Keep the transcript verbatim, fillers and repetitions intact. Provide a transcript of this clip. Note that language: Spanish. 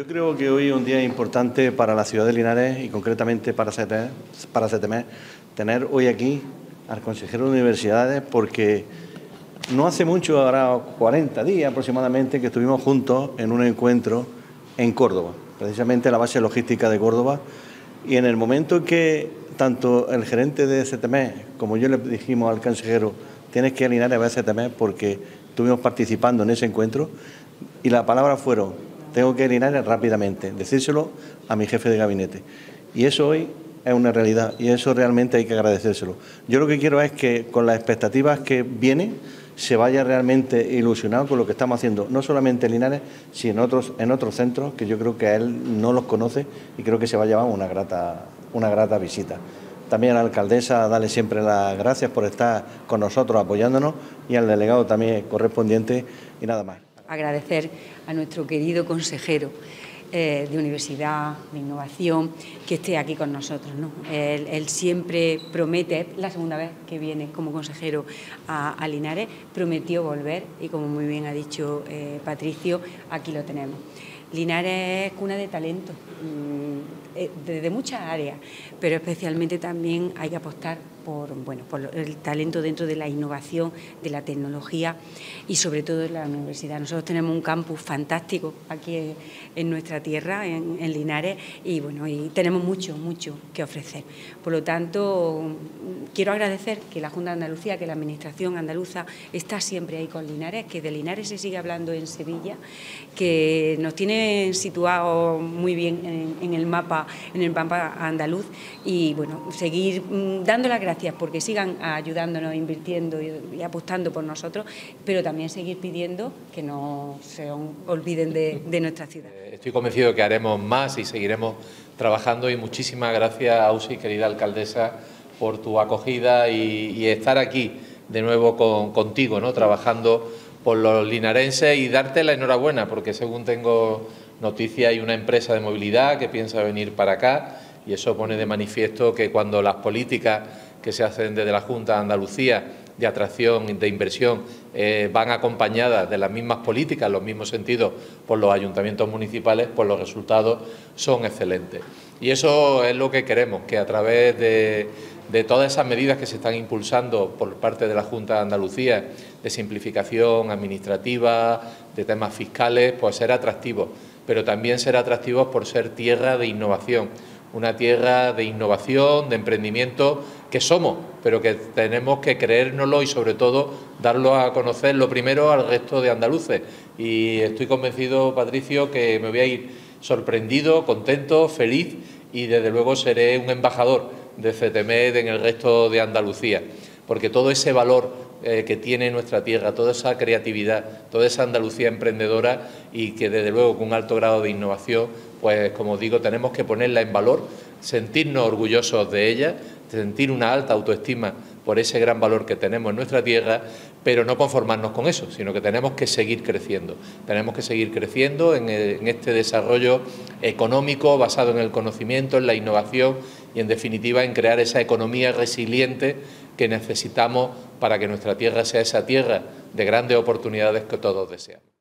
creo que hoy es un día importante para la ciudad de Linares y concretamente para Setemé, para Setemé, tener hoy aquí al consejero de Universidades, porque no hace mucho, ahora cuarenta días aproximadamente, que estuvimos juntos en un encuentro en Córdoba, precisamente la base logística de Córdoba, y en el momento en que tanto el gerente de Setemé como yo le dijimos al consejero, tienes que ir a Linares a ver Setemé, porque estuvimos participando en ese encuentro, y las palabras fueron: tengo que ir a Linares rápidamente, decírselo a mi jefe de gabinete. Y eso hoy es una realidad y eso realmente hay que agradecérselo. Yo lo que quiero es que con las expectativas que vienen se vaya realmente ilusionado con lo que estamos haciendo, no solamente en Linares, sino en otros, en otros centros que yo creo que a él no los conoce y creo que se va a llevar una grata, una grata visita. También a la alcaldesa, darle siempre las gracias por estar con nosotros apoyándonos, y al delegado también correspondiente, y nada más. Agradecer a nuestro querido consejero eh, de Universidad, de Innovación, que esté aquí con nosotros, ¿no? Él, él siempre promete, es la segunda vez que viene como consejero a, a Linares, prometió volver y, como muy bien ha dicho eh, Patricio, aquí lo tenemos. Linares es cuna de talento, desde muchas áreas, pero especialmente también hay que apostar por, bueno, por el talento dentro de la innovación, de la tecnología y sobre todo en la universidad. Nosotros tenemos un campus fantástico aquí en nuestra tierra, en, en Linares, y bueno, y tenemos mucho, mucho que ofrecer. Por lo tanto, quiero agradecer que la Junta de Andalucía, que la Administración andaluza está siempre ahí con Linares, que de Linares se sigue hablando en Sevilla, que nos tiene situados muy bien en, en el mapa, en el mapa andaluz, y bueno, seguir mmm, dando las gracias porque sigan ayudándonos, invirtiendo y, y apostando por nosotros, pero también seguir pidiendo que no se olviden de, de nuestra ciudad. Estoy convencido que haremos más y seguiremos trabajando, y muchísimas gracias, Ausi, querida alcaldesa, por tu acogida y, y estar aquí de nuevo con, contigo, ¿no? Trabajando por los linarenses, y darte la enhorabuena porque, según tengo noticia, hay una empresa de movilidad que piensa venir para acá, y eso pone de manifiesto que cuando las políticas que se hacen desde la Junta de Andalucía de atracción, de inversión, eh, van acompañadas de las mismas políticas, los mismos sentidos, por los ayuntamientos municipales, pues los resultados son excelentes. Y eso es lo que queremos, que a través de, de todas esas medidas que se están impulsando por parte de la Junta de Andalucía, de simplificación administrativa, de temas fiscales, pues ser atractivos, pero también ser atractivos por ser tierra de innovación, una tierra de innovación, de emprendimiento que somos, pero que tenemos que creérnoslo y, sobre todo, darlo a conocer lo primero al resto de andaluces. Y estoy convencido, Patricio, que me voy a ir sorprendido, contento, feliz, y desde luego seré un embajador de Setemé en el resto de Andalucía, porque todo ese valor eh, que tiene nuestra tierra, toda esa creatividad, toda esa Andalucía emprendedora, y que desde luego con un alto grado de innovación, pues como digo, tenemos que ponerla en valor, sentirnos orgullosos de ella, sentir una alta autoestima por ese gran valor que tenemos en nuestra tierra, pero no conformarnos con eso, sino que tenemos que seguir creciendo. Tenemos que seguir creciendo en, el, en este desarrollo económico basado en el conocimiento, en la innovación y, en definitiva, en crear esa economía resiliente que necesitamos para que nuestra tierra sea esa tierra de grandes oportunidades que todos deseamos.